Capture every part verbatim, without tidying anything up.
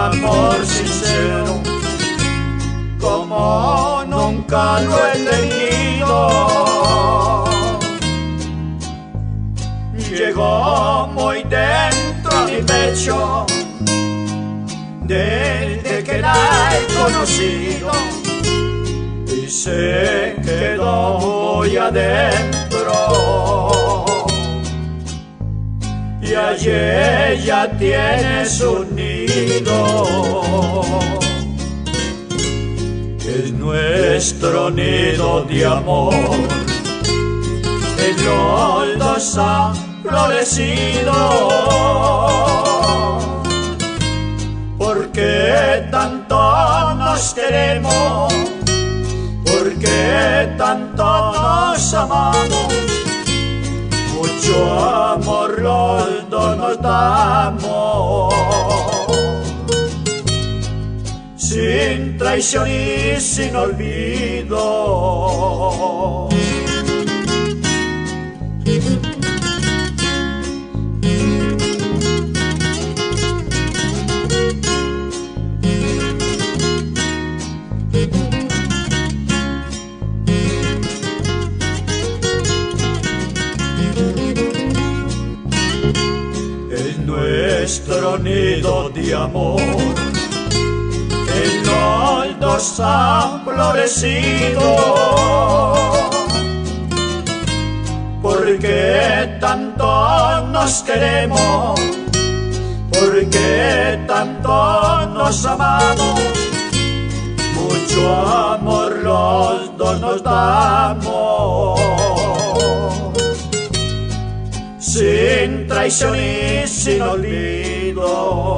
amor sincero como nunca lo he tenido. Llegó muy dentro a mi pecho desde que la he conocido y se quedó muy adentro. Y allí ella tiene su nido, es nuestro nido de amor. En los dos ha florecido, porque tanto nos queremos, porque tanto nos amamos. Mucho amor los dos nos damos, sin traición y sin olvido. Nuestro nido de amor, en los dos ha florecido, porque tanto nos queremos, porque tanto nos amamos. Mucho amor los dos nos damos, sin traición y sin olvido.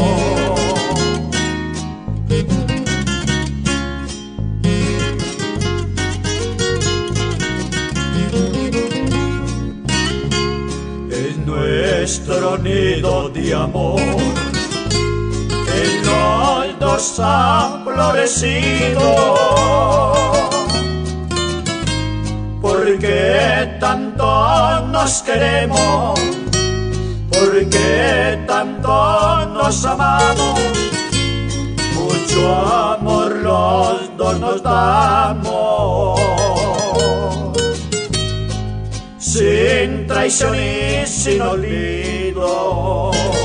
Es nuestro nido de amor, en los dos ha florecido, porque tanto nos queremos, porque tanto nos amamos. Mucho amor los dos nos damos, sin traición y sin olvido.